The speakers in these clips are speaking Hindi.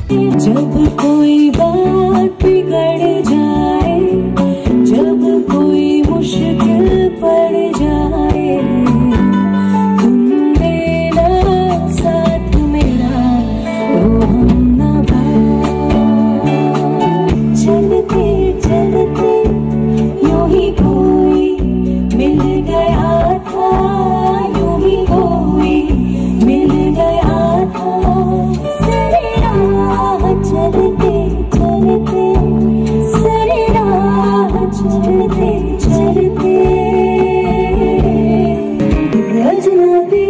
जब कोई बात बिगड़ जाए, जब कोई मुश्किल पड़ जाए, तुम देना साथ मेरा, ओ हम नभा। चलते चलते यूं ही कोई मिल गया था, यूं ही कोई मिल गया था। चलते चलते सरे राह चलते चलते, अजनबी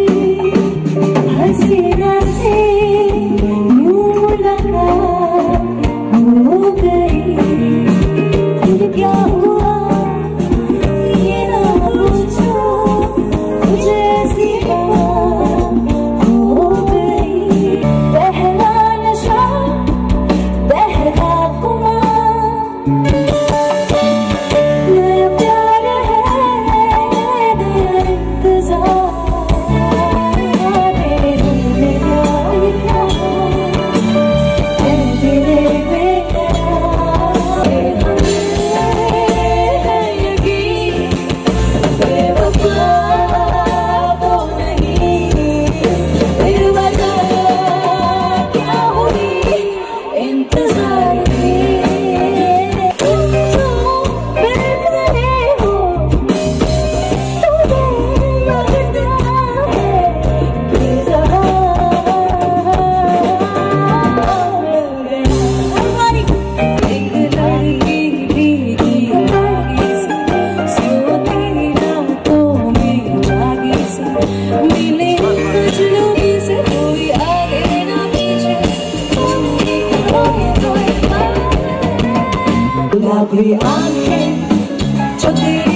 हसीना से यूं मुलाकात हो गई। फिर क्या हुआ ये ना पूछो, मुझे ऐसी बात हो गई। पहला नशा पहला खुमार, नया प्यार है नया इंतजार। मेरे दिल में प्यार था, दिल बेकरार। है यकीन बेवफा तो नहीं, फिर बता क्या हुई इंतजार में। तुम जो मिल रहे हो तुम्हें लगता है इज़हार मिल गया। हमारी एक लड़की भीगी भागी सी, सोती रातों में जागी सी, मिले अजनबी से कोई आगे ना पीछे, गुलाबी आंखें जो